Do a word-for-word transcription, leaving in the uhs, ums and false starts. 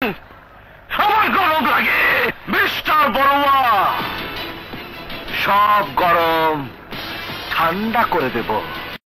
আমার গরম লাগে মিস্টার বড়ুয়া, সব গরম ঠান্ডা করে দেব।